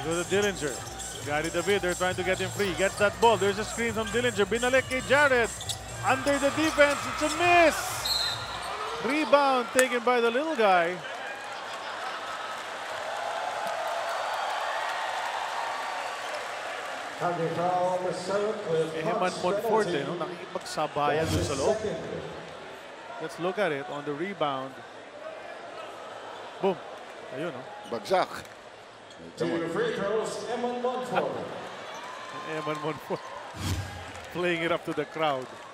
Go to Dillinger. Gary David, they're trying to get him free. Gets that ball. There's a screen from Dillinger. Binalik kay Jared. Under the defense. It's a miss. Rebound taken by the little guy. Emman Monfort, no? Nakikipagsabayan doon sa loob. Let's look at it on the rebound. Boom. Ayun, no? Bagsak. Free throws, Emman Monfort. Emman Monfort playing it up to the crowd.